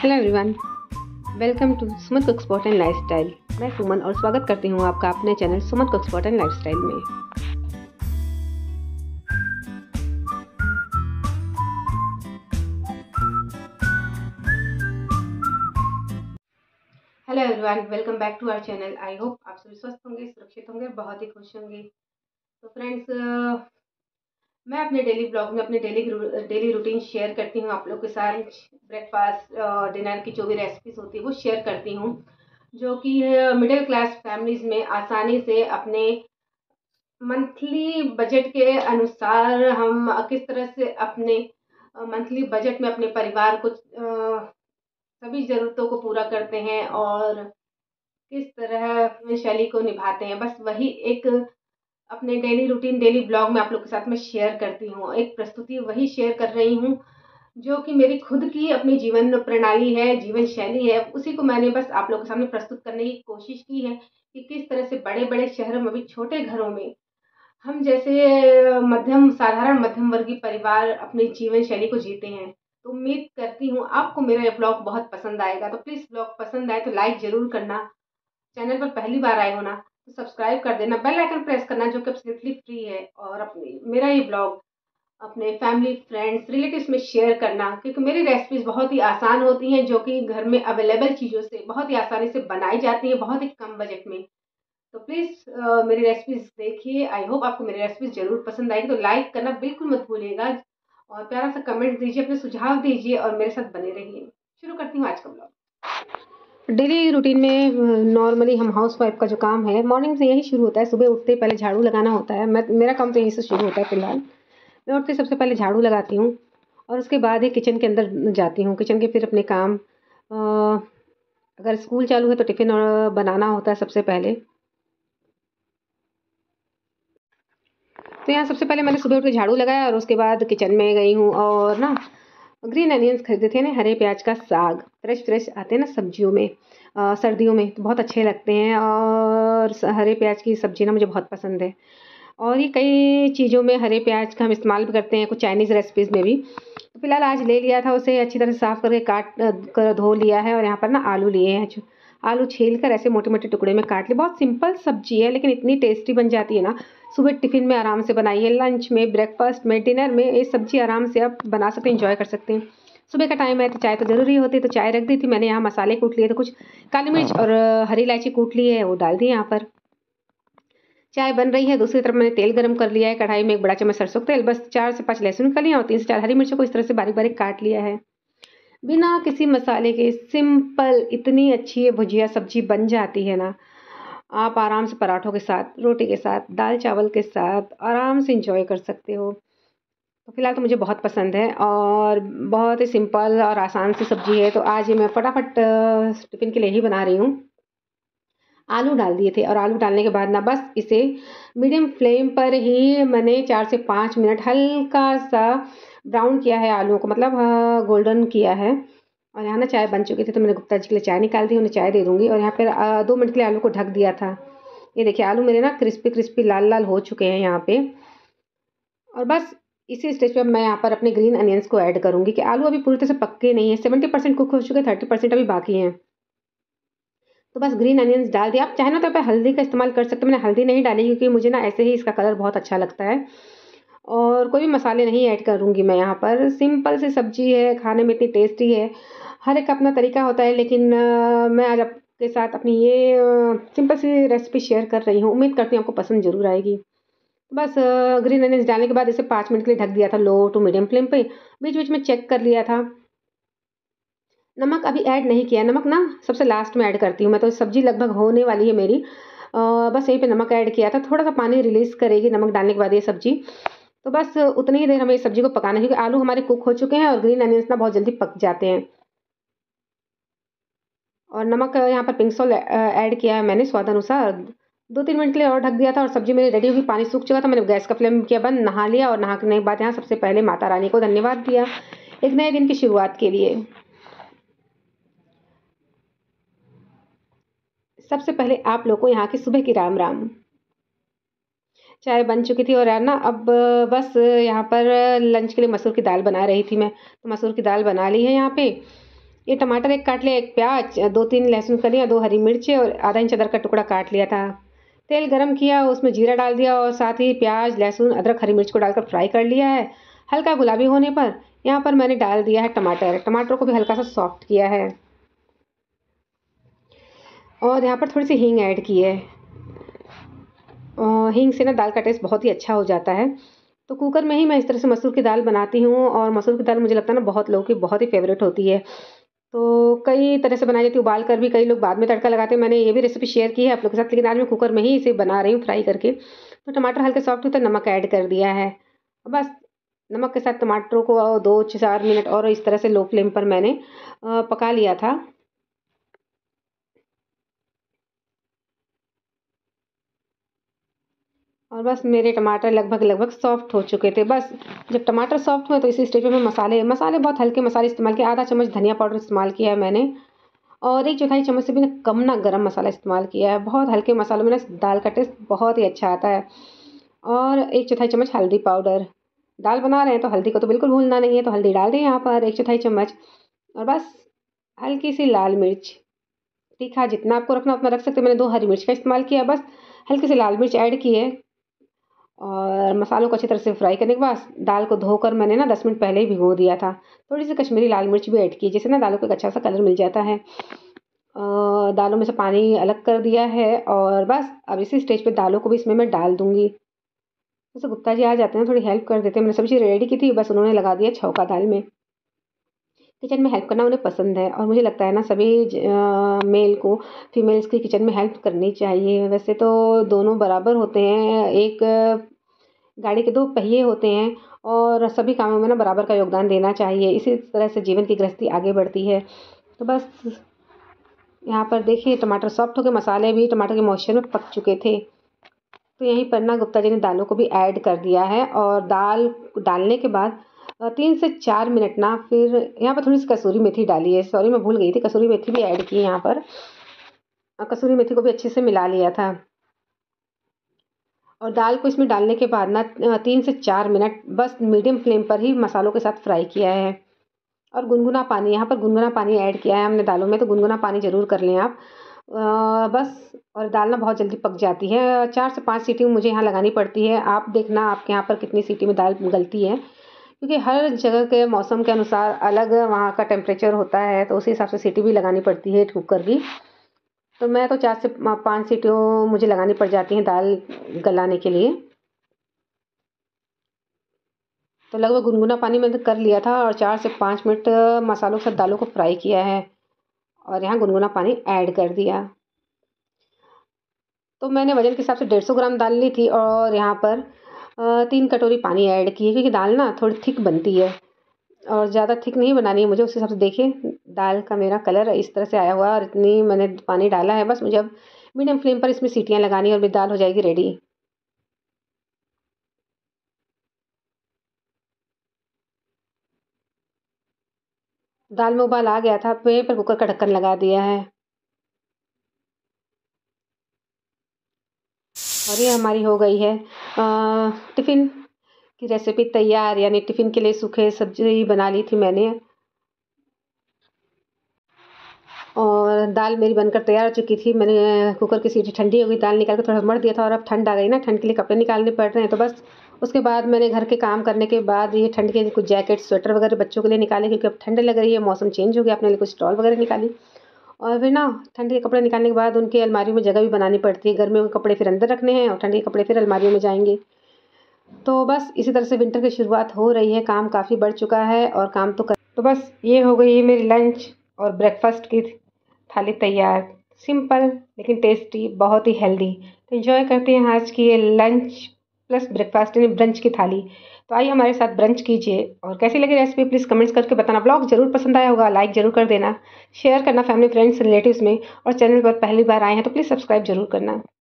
Hello everyone, welcome to Suman cook spot and lifestyle. मैं सुमन और स्वागत करती हूँ आपका अपने channel Suman cook spot and lifestyle में। Hello everyone, welcome back to our channel. I hope आप सभी स्वस्थ होंगे, सुरक्षित होंगे, बहुत ही खुश होंगे। तो फ्रेंड्स, मैं अपने डेली ब्लॉग में अपने डेली रूटीन शेयर करती हूँ आप लोग के साथ। ब्रेकफास्ट डिनर की जो भी रेसिपीज होती है वो शेयर करती हूँ, जो कि मिडिल क्लास फैमिलीज में आसानी से अपने मंथली बजट के अनुसार हम किस तरह से अपने मंथली बजट में अपने परिवार को सभी ज़रूरतों को पूरा करते हैं और किस तरह अपनी शैली को निभाते हैं। बस वही एक अपने डेली रूटीन डेली ब्लॉग में आप लोग के साथ में शेयर करती हूँ। एक प्रस्तुति वही शेयर कर रही हूँ जो कि मेरी खुद की अपनी जीवन प्रणाली है, जीवन शैली है। उसी को मैंने बस आप लोगों के सामने प्रस्तुत करने की कोशिश की है कि किस तरह से बड़े बड़े शहरों में भी छोटे घरों में हम जैसे साधारण मध्यम वर्गीय परिवार अपनी जीवन शैली को जीते हैं। तो उम्मीद करती हूँ आपको मेरा ये ब्लॉग बहुत पसंद आएगा। तो प्लीज़ ब्लॉग पसंद आए तो लाइक ज़रूर करना। चैनल पर पहली बार आए हो ना तो सब्सक्राइब कर देना, बेल आइकन प्रेस करना जो कि एब्सोल्युटली फ्री है। और अपनी मेरा ये ब्लॉग अपने फैमिली फ्रेंड्स रिलेटिव्स में शेयर करना, क्योंकि मेरी रेसिपीज़ बहुत ही आसान होती हैं, जो कि घर में अवेलेबल चीज़ों से बहुत ही आसानी से बनाई जाती हैं, बहुत ही कम बजट में। तो प्लीज़ मेरी रेसिपीज़ देखिए। आई होप आपको मेरी रेसिपीज़ ज़रूर पसंद आएगी। तो लाइक करना बिल्कुल मत भूलिएगा और प्यारा सा कमेंट दीजिए, अपने सुझाव दीजिए और मेरे साथ बने रहिए। शुरू करती हूँ आज का ब्लॉग। डेली रूटीन में नॉर्मली हम हाउस वाइफ का जो काम है मॉर्निंग से यही शुरू होता है। सुबह उठते पहले झाड़ू लगाना होता है। मेरा काम तो यहीं से शुरू होता है। फिलहाल मैं उठते सबसे पहले झाड़ू लगाती हूँ और उसके बाद ही किचन के अंदर जाती हूँ। किचन के फिर अपने काम, अगर स्कूल चालू है तो टिफ़िन बनाना होता है सबसे पहले। तो यहाँ सबसे पहले मैंने सुबह उठ के झाड़ू लगाया और उसके बाद किचन में गई हूँ और ना ग्रीन अनियंस खरीदे थे ना, हरे प्याज का साग फ्रेश फ्रेश आते हैं ना सब्जियों में, सर्दियों में तो बहुत अच्छे लगते हैं। और हरे प्याज की सब्ज़ी ना मुझे बहुत पसंद है और ये कई चीज़ों में हरे प्याज का हम इस्तेमाल भी करते हैं, कुछ चाइनीज़ रेसिपीज़ में भी। तो फिलहाल आज ले लिया था, उसे अच्छी तरह से साफ़ करके काट कर धो लिया है। और यहाँ पर ना आलू लिए हैं, आलू छील कर ऐसे मोटे मोटे टुकड़े में काट लिए। बहुत सिंपल सब्जी है लेकिन इतनी टेस्टी बन जाती है ना। सुबह टिफ़िन में आराम से बनाइए, लंच में, ब्रेकफास्ट में, डिनर में ये सब्जी आराम से आप बना सकते हैं, एंजॉय कर सकते हैं। सुबह का टाइम है तो चाय तो ज़रूरी होती है, तो चाय रख दी थी मैंने। यहाँ मसाले कूट लिए थे, कुछ काली मिर्च और हरी इलायची कूट ली है, वो डाल दी यहाँ पर। चाय बन रही है, दूसरी तरफ मैंने तेल गरम कर लिया है। कढ़ाई में एक बड़ा चम्मच सरसों का तेल, बस 4 से 5 लहसुन कलियाँ और 3 से 4 हरी मिर्चों को इस तरह से बारीक बारीक काट लिया है। बिना किसी मसाले के सिंपल इतनी अच्छी ये भुजिया सब्जी बन जाती है ना। आप आराम से पराठों के साथ, रोटी के साथ, दाल चावल के साथ आराम से एंजॉय कर सकते हो। तो फिलहाल तो मुझे बहुत पसंद है और बहुत ही सिंपल और आसान सी सब्जी है। तो आज ये मैं फटाफट टिफ़िन के लिए ही बना रही हूँ। आलू डाल दिए थे और आलू डालने के बाद ना बस इसे मीडियम फ्लेम पर ही मैंने 4 से 5 मिनट हल्का सा ब्राउन किया है आलूओं को, मतलब गोल्डन किया है। और यहाँ ना चाय बन चुकी थी तो मैंने गुप्ता जी के लिए चाय निकाल दी, उन्हें चाय दे दूँगी। और यहाँ पर 2 मिनट के लिए आलू को ढक दिया था। ये देखिए आलू मेरे ना क्रिस्पी क्रिस्पी लाल लाल हो चुके हैं यहाँ पे। और बस इसी स्टेज पे मैं यहाँ पर अपने ग्रीन अनियंस को ऐड करूँगी कि आलू अभी पूरी तरह से पक्के नहीं है, 70% कुक हो चुके हैं, 30% अभी बाकी हैं। तो बस ग्रीन अनियंस डाल दिया। आप चाहें ना तो आप हल्दी का इस्तेमाल कर सकते हो। मैंने हल्दी नहीं डाली क्योंकि मुझे ना ऐसे ही इसका कलर बहुत अच्छा लगता है। और कोई भी मसाले नहीं ऐड करूँगी मैं यहाँ पर। सिंपल सी सब्जी है, खाने में इतनी टेस्टी है। हर एक का अपना तरीका होता है, लेकिन मैं आज आपके साथ अपनी ये सिंपल सी रेसिपी शेयर कर रही हूँ। उम्मीद करती हूँ आपको पसंद ज़रूर आएगी। बस ग्रीन अनियंस डालने के बाद इसे 5 मिनट के लिए ढक दिया था लो टू मीडियम फ्लेम पे। बीच-बीच में चेक कर लिया था। नमक अभी ऐड नहीं किया, नमक ना सबसे लास्ट में ऐड करती हूँ मैं, तो सब्ज़ी लगभग होने वाली है मेरी। बस यहीं पे नमक ऐड किया था, थोड़ा-सा पानी रिलीज़ करेगी नमक डालने के बाद ये सब्ज़ी। तो बस उतनी ही देर हमें इस सब्ज़ी को पकाना है क्योंकि आलू हमारे कुक हो चुके हैं और ग्रीन अनियंस ना बहुत जल्दी पक जाते हैं। और नमक यहाँ पर पिंक सॉल्ट ऐड किया है मैंने स्वाद अनुसार। 2-3 मिनट के लिए और ढक दिया था और सब्ज़ी मेरी रेडी होगी, पानी सूख चुका था। मैंने गैस का फ्लेम किया बंद, नहा लिया और नहाने के बाद यहाँ सबसे पहले माता रानी को धन्यवाद दिया, एक नए दिन की शुरुआत के लिए। सबसे पहले आप लोग को यहाँ की सुबह की राम राम। चाय बन चुकी थी और यार ना अब बस यहाँ पर लंच के लिए मसूर की दाल बना रही थी मैं। तो मसूर की दाल बना ली है यहाँ पे ये टमाटर एक काट लिया, एक प्याज, 2-3 लहसुन कलियाँ, 2 हरी मिर्ची और आधा इंच अदरक का टुकड़ा काट लिया था। तेल गरम किया, उसमें जीरा डाल दिया और साथ ही प्याज, लहसुन, अदरक, हरी मिर्च को डालकर फ्राई कर लिया है। हल्का गुलाबी होने पर यहाँ पर मैंने डाल दिया है टमाटर। टमाटर को भी हल्का सा सॉफ्ट किया है और यहाँ पर थोड़ी सी हींग ऐड की है। हींग से ना दाल का टेस्ट बहुत ही अच्छा हो जाता है। तो कुकर में ही मैं इस तरह से मसूर की दाल बनाती हूँ और मसूर की दाल मुझे लगता है ना बहुत लोगों की बहुत ही फेवरेट होती है। तो कई तरह से बनाई जाती है, उबाल कर भी, कई लोग बाद में तड़का लगाते हैं। मैंने ये भी रेसिपी शेयर की है आप लोग के साथ, लेकिन आज मैं कुकर में ही इसे बना रही हूँ फ्राई करके। तो टमाटर हल्के सॉफ्ट हुए तो नमक ऐड कर दिया है। बस नमक के साथ टमाटरों को 2-4 मिनट और इस तरह से लो फ्लेम पर मैंने पका लिया था। और बस मेरे टमाटर लगभग सॉफ्ट हो चुके थे। बस जब टमाटर सॉफ्ट हुए तो इसी स्टेज पे मैं मसाले मसाले बहुत हल्के मसाले इस्तेमाल किए। आधा चम्मच धनिया पाउडर इस्तेमाल किया है मैंने और 1/4 चम्मच से भी ना कम ना गरम मसाला इस्तेमाल किया है। बहुत हल्के मसालों में ना दाल का टेस्ट बहुत ही अच्छा आता है। और 1/4 चम्मच हल्दी पाउडर। दाल बना रहे हैं तो हल्दी को तो बिल्कुल भूलना नहीं है, तो हल्दी डाल दें यहाँ पर 1/4 चम्मच। और बस हल्की सी लाल मिर्च, तीखा जितना आपको रखना उतना रख सकते हैं। मैंने 2 हरी मिर्च का इस्तेमाल किया। बस हल्की सी लाल मिर्च ऐड की है और मसालों को अच्छी तरह से फ्राई करने के बाद दाल को धोकर मैंने ना 10 मिनट पहले ही भिगो दिया था। थोड़ी सी कश्मीरी लाल मिर्च भी ऐड की, जिससे ना दालों को एक अच्छा सा कलर मिल जाता है। दालों में से पानी अलग कर दिया है और बस अब इसी स्टेज पे दालों को भी इसमें मैं डाल दूंगी। वैसे गुप्ता जी आ जाते हैं, थोड़ी हेल्प कर देते हैं। मैंने सब्जी रेडी की थी, बस उन्होंने लगा दिया छौंका दाल में। किचन में हेल्प करना उन्हें पसंद है और मुझे लगता है ना सभी मेल को फीमेल्स की किचन में हेल्प करनी चाहिए। वैसे तो दोनों बराबर होते हैं, एक गाड़ी के 2 पहिए होते हैं और सभी कामों में ना बराबर का योगदान देना चाहिए। इसी तरह से जीवन की गृहस्थी आगे बढ़ती है। तो बस यहाँ पर देखिए टमाटर सॉफ्ट हो गए, मसाले भी टमाटर के मॉइस्चर में पक चुके थे। तो यहीं पर ना गुप्ता जी ने दालों को भी ऐड कर दिया है और दाल डालने के बाद 3 से 4 मिनट ना फिर यहाँ पर थोड़ी सी कसूरी मेथी डाली है। सॉरी मैं भूल गई थी, कसूरी मेथी भी ऐड की है यहाँ पर। कसूरी मेथी को भी अच्छे से मिला लिया था और दाल को इसमें डालने के बाद ना 3 से 4 मिनट बस मीडियम फ्लेम पर ही मसालों के साथ फ्राई किया है। और गुनगुना पानी, यहाँ पर गुनगुना पानी ऐड किया है हमने दालों में, तो गुनगुना पानी ज़रूर कर लें आप। बस और दाल ना बहुत जल्दी पक जाती है। 4 से 5 सीटी मुझे यहाँ लगानी पड़ती है। आप देखना आपके यहाँ पर कितनी सीटी में दाल गलती है, क्योंकि हर जगह के मौसम के अनुसार अलग वहाँ का टेम्परेचर होता है, तो उसी हिसाब से सीटी भी लगानी पड़ती है कुकर की। तो मैं तो 4 से 5 सीटियों मुझे लगानी पड़ जाती हैं दाल गलाने के लिए। तो लगभग गुनगुना पानी मैंने कर लिया था और 4 से 5 मिनट मसालों के साथ दालों को फ्राई किया है और यहाँ गुनगुना पानी ऐड कर दिया। तो मैंने वज़न के हिसाब से 150 ग्राम दाल ली थी और यहाँ पर 3 कटोरी पानी ऐड की है, क्योंकि दाल ना थोड़ी थिक बनती है और ज़्यादा थिक नहीं बनानी है मुझे। उस हिसाब से देखिए दाल का मेरा कलर इस तरह से आया हुआ है और इतनी मैंने पानी डाला है। बस मुझे अब मीडियम फ्लेम पर इसमें सीटियाँ लगानी है और मेरी दाल हो जाएगी रेडी। दाल में उबाल आ गया था, वहीं पर कुकर का ढक्कन लगा दिया है और ये हमारी हो गई है टिफ़िन की रेसिपी तैयार। यानी टिफ़िन के लिए सूखे सब्जी बना ली थी मैंने और दाल मेरी बनकर तैयार हो चुकी थी। मैंने कुकर की सीटी ठंडी हो गई, दाल निकाल के थोड़ा मढ़ दिया था और अब ठंड आ गई ना, ठंड के लिए कपड़े निकालने पड़ रहे हैं। तो बस उसके बाद मैंने घर के काम करने के बाद ये ठंड के कुछ जैकेट स्वेटर वगैरह बच्चों के लिए निकाले, क्योंकि अब ठंड लग रही है, मौसम चेंज हो गया। अपने लिए कुछ स्टॉल वगैरह निकाली और फिर ना ठंड के कपड़े निकालने के बाद उनकी अलमारी में जगह भी बनानी पड़ती है। गर्मियों के कपड़े फिर अंदर रखने हैं और ठंड के कपड़े फिर अलमारियों में जाएंगे। तो बस इसी तरह से विंटर की शुरुआत हो रही है, काम काफ़ी बढ़ चुका है और काम तो बस ये हो गई है मेरी लंच और ब्रेकफास्ट की थाली तैयार। सिंपल लेकिन टेस्टी, बहुत ही हेल्दी। तो एंजॉय करते हैं आज की ये लंच प्लस ब्रेकफास्ट यानी ब्रंच की थाली। तो आइए हमारे साथ ब्रंच कीजिए और कैसी लगी रेसिपी प्लीज़ कमेंट्स करके बताना। ब्लॉग जरूर पसंद आया होगा, लाइक जरूर कर देना, शेयर करना फैमिली फ्रेंड्स रिलेटिव्स में, और चैनल पर पहली बार आए हैं तो प्लीज़ सब्सक्राइब जरूर करना।